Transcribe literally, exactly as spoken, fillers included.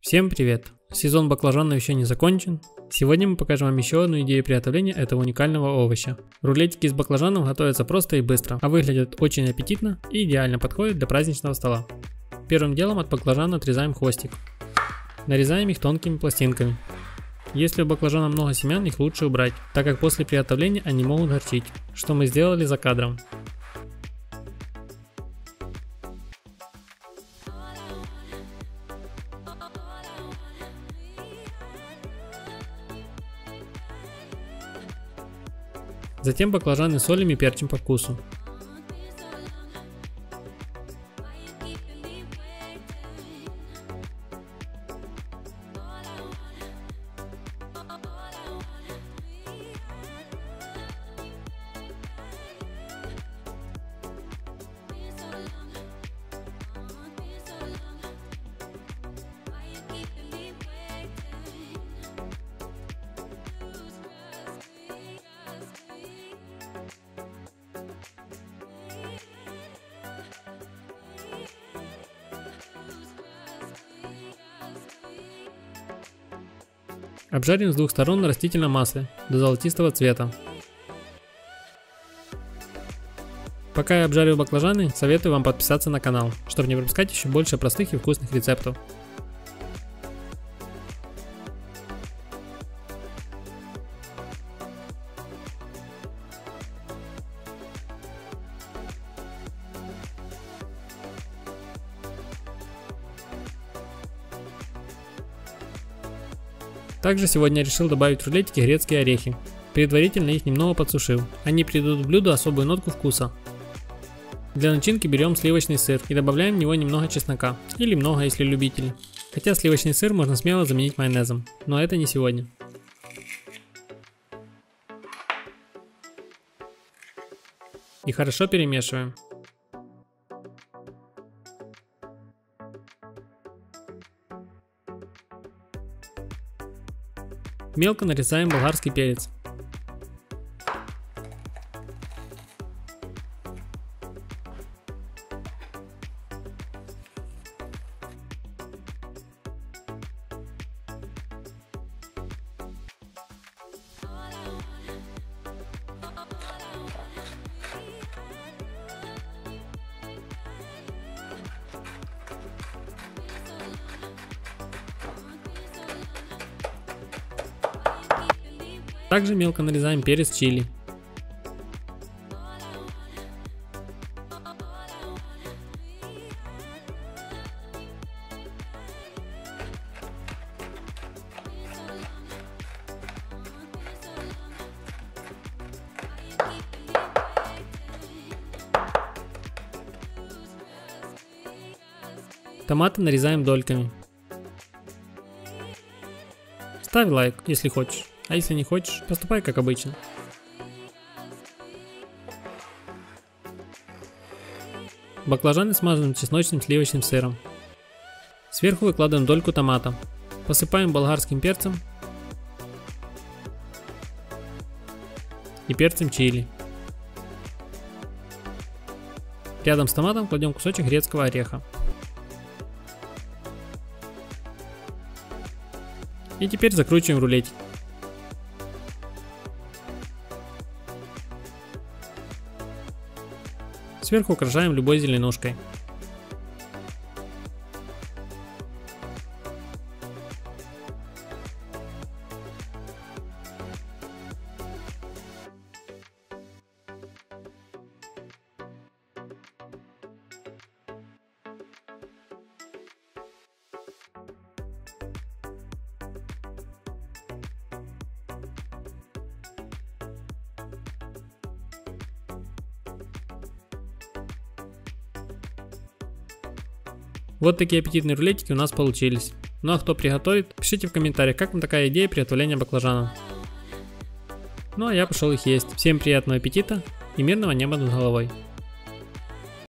Всем привет! Сезон баклажана еще не закончен. Сегодня мы покажем вам еще одну идею приготовления этого уникального овоща. Рулетики с баклажаном готовятся просто и быстро, а выглядят очень аппетитно и идеально подходят для праздничного стола. Первым делом от баклажана отрезаем хвостик. Нарезаем их тонкими пластинками. Если у баклажана много семян, их лучше убрать, так как после приготовления они могут горчить, что мы сделали за кадром. Затем баклажаны солим и перчим по вкусу. Обжарим с двух сторон на растительном масле до золотистого цвета. Пока я обжариваю баклажаны, советую вам подписаться на канал, чтобы не пропускать еще больше простых и вкусных рецептов. Также сегодня я решил добавить в рулетики грецкие орехи. Предварительно их немного подсушил. Они придадут блюду особую нотку вкуса. Для начинки берем сливочный сыр и добавляем в него немного чеснока. Или много, если любители. Хотя сливочный сыр можно смело заменить майонезом. Но это не сегодня. И хорошо перемешиваем. Мелко нарезаем болгарский перец. Также мелко нарезаем перец чили. Томаты нарезаем дольками. Ставь лайк, если хочешь. А если не хочешь, поступай как обычно. Баклажаны смазываем чесночным сливочным сыром. Сверху выкладываем дольку томата. Посыпаем болгарским перцем и перцем чили. Рядом с томатом кладем кусочек грецкого ореха. И теперь закручиваем рулетик. Сверху украшаем любой зеленушкой. Вот такие аппетитные рулетики у нас получились. Ну а кто приготовит, пишите в комментариях, как вам такая идея приготовления баклажанов. Ну а я пошел их есть. Всем приятного аппетита и мирного неба над головой.